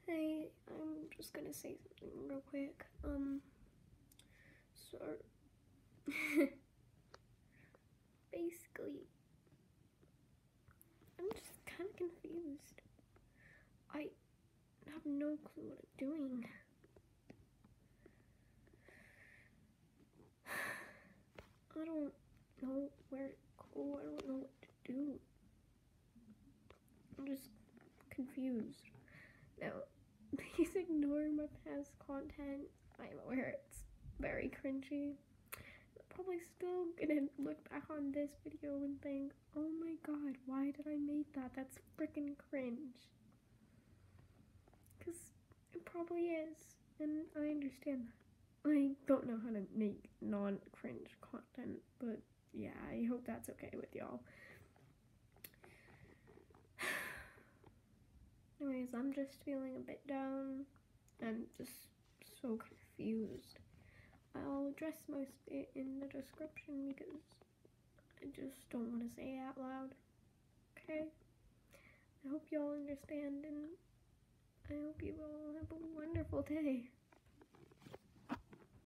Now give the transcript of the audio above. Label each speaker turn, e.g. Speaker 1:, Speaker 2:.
Speaker 1: Hey, I'm just gonna say something real quick. So basically, I'm just kind of confused. I have no clue what I'm doing. I don't know where to go. I don't know what to do. I'm just confused. Now, please ignore my past content. I'm aware it's very cringy. I'm probably still gonna look back on this video and think, oh my god, why did I make that? That's freaking cringe. Because it probably is, and I understand that. I don't know how to make non-cringe content, but yeah, I hope that's okay with y'all. Anyways, I'm just feeling a bit down. I'm just so confused. I'll address most of it in the description because I just don't want to say it out loud. Okay? I hope y'all understand, and I hope you all have a wonderful day.